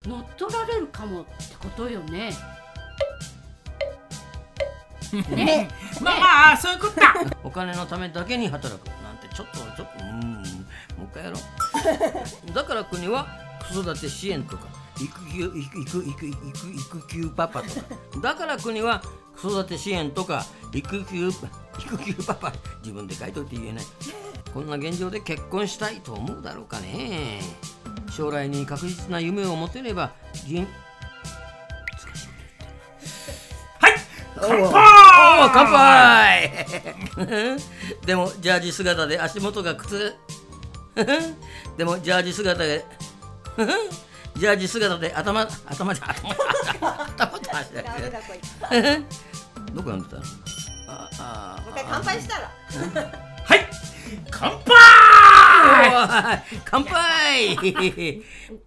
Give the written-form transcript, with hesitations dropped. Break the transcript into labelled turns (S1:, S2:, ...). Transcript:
S1: 乗っ取られるかもってことよね。
S2: ね、まあそういうことだ。
S3: お金のためだけに働くなんてちょっともう一回やろう。だから国は子育て支援とか育休パパとか、だから国は子育て支援とか育休パパ、自分で書いといて言えない。こんな現状で結婚したいと思うだろうかね。将来に確実な夢を持てれば乾杯でもジャージ姿で足元が靴でもジャージ姿で頭と足だけどこ読んでたの？
S4: もう一回乾杯したら
S2: はい、乾杯。
S3: 乾杯